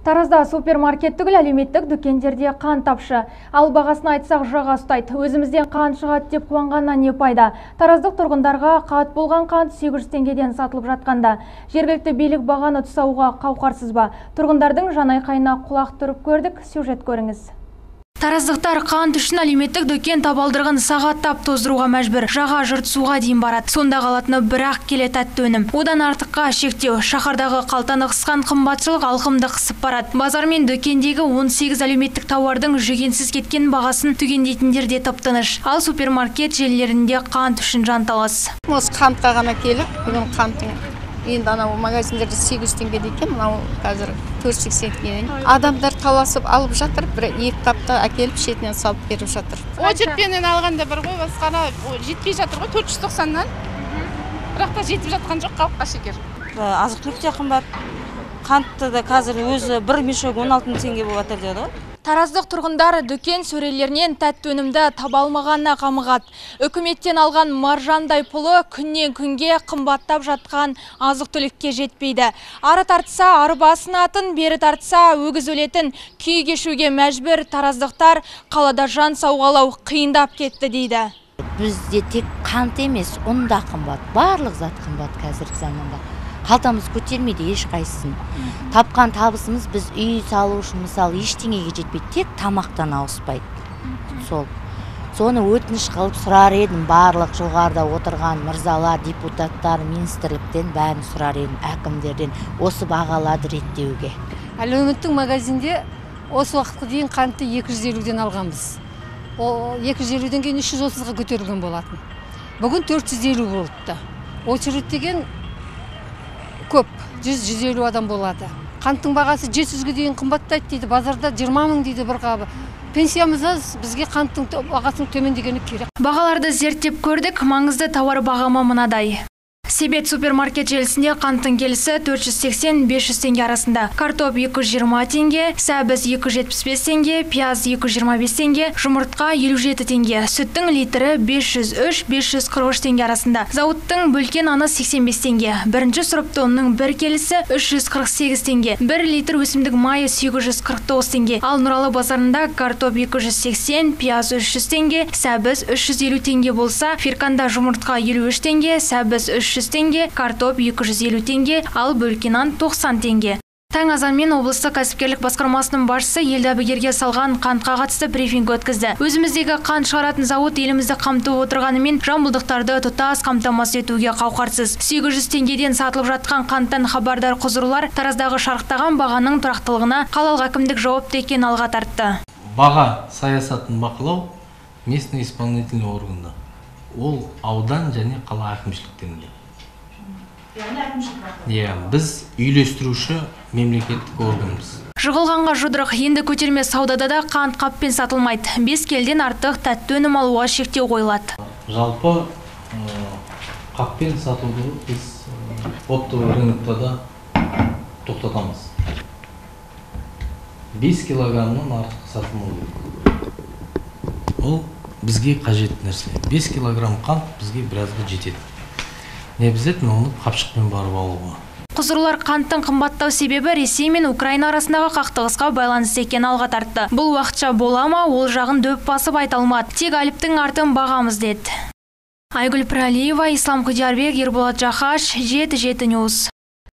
Таразда супермаркет түгіл әлеуметтік дүкендерде қант тапшы. Ал бағасын айтсақ жаға ұстайды. Өзімізден қант шығады деп қуанғаннан не пайда? Тараздық тұрғындарға қат болған қант 800 теңгеден сатылып жатқанда. Жергілікті билік бағаны тұсауға қауқарсыз ба? Тұрғындардың жанайқайына құлақ түріп көрдік. Сюжет көріңіз. Тараздықтар қант үшін әлеуметтік дүкен табалдырығын сағаттап тоздыруға мәжбүр. Жаға жыртысуға дейін барады. Сонда қалатыны бірақ келе тәтті өнім. Одан артыққа шектеу. Шаһардағы қалтаны қысқан қымбатшылық алқымды қысып барады. Базар мен дүкендегі 18 әлеуметтік тауардың жүгенсіз кеткен бағасын түгендейтіндер де тып-тыныш. Ал супермаркет желілерінде қант үшін жанталас. Осы қантқа ғана келіп, бүгін қанттың енді анау магазиндерде 800 теңгеде екен, мынау қазір 480 теңге. Адамдар таласып алып жатыр, бір-екі қапта әкеліп шетінен салып беріп жатыр. Очередпенен алғанда бір ғой, басқана жетпей жатыр ғой, 490-нан. Бірақ та жетіп жатқан жоқ халыққа шекер. Азық-түлік те қымбат. Қантты да қазір өзі бір мешок 16 теңге болып жатыр деді ғой. Тараздық тұрғындары дүкен сөрелерінен тәтті өнімді таба алмағанына қамығады. Үкіметтен алған маржандай пұлы күннен күнге қымбаттап жатқан азық-түлікке жетпейді. Ары тартса ары басынатын, бері тартса өгіз өлетін күй кешуге мәжбүр тараздықтар қалада жан сауғалау қиындап кетті дейді. Бізде тек қант емес, ұн да қымбат, барлық зат қымбат қазіргі заманда. Қалтамыз көтермейді ешқайсысын. Тапқан табысымыз біз үй салу үшін мысалы ештеңеге жетпейді, тек тамақтан ауыспайды. Соны өтініш қылып сұрар едім, барлық жоғарыда отырған мырзалар, депутаттар, министрліктен бәрін сұрар едім, әкімдерден осы бағаларды реттеуге. Әлеуметтік магазинде осы уақытқа дейін қантты 250-ден алғанбыз. Ол 250-ден кейін 330-ға көтерілген болатын. Бүгін 450 болыпты. Очередь деген көп, 100-150 адам болады. Қанттың бағасы 700-ге дейін қымбаттайды дейді, базарда 20 мың дейді бір қабы. Пенсиямыз аз, бізге қанттың бағасының төмендегені керек. Бағаларды зерттеп көрдік, маңызды тауар бағамы мынадай. Себет супермаркет желісінде қанттың келісі 480-500 теңге арасында. Картоп 220 теңге, сәбіз 275 теңге, пияз 225 теңге, жұмыртқа 57 теңге. Сүттің литрі 503-543 теңге арасында. Зауыттың бөлкен аны 85 теңге. Бірінші сұрыпты ұнның бір келісі 348 теңге. 1 литр өсімдік майы 849 теңге. Ал Нұралы базарында картоп 280, пияз 300 теңге, сәбіз 350 теңге болса, Ферканда жұмыртқа 53 теңге, сәбіз 300 теңге, картоп 250 теңге, ал бөлкенан 90 теңге. Таң азанмен облыстық кәсіпкерлік басқармасының басшысы елді әбігерге салған қантқа қатысты брифинг өткізді. Өзіміздегі қант шығаратын зауыт елімізді қамтып отырғанымен жамбылдықтарды тұтас қамтамасыз етуге қауқарсыз. 800 теңгеден сатылып жатқан қанттан хабардар құзырлар тараздағы шарықтаған бағаның тұрақтылығына қалалық әкімдік жауапты екенін алға тартты. Баға саясатын бақылау местный исполнительный органда. Ол аудан және қала әкімшіліктерінде. Біз үйлестіруші мемлекеттік органымыз. Жығылғанға жұдырық, енді көтерме саудада да қант қаппен сатылмайды. 5 келден артық тәтті өнім алуға шектеу қойылады. Жалпы қаппен сатуды біз оптовый рынокта да тоқтатамыз. 5 килограммнан артық сатылмау керек. Ол бізге қажет нәрсе. 5 килограмм қант бізге біразға жетеді. Не обязательно оны қапшықпен барып алуға. Құзырлар қанттың қымбаттау себебі Ресей мен Украина арасындағы қақтығысқа байланысты екенін алға тартты. Бұл уақытша бола ма, ол жағын дөп басып айта алмады. Тек әліптің артын бағамыз деді. Айгүл Пірәлиева, Ислам Құдиярбек, Ерболат Жақаш, 7-7 Ньюс.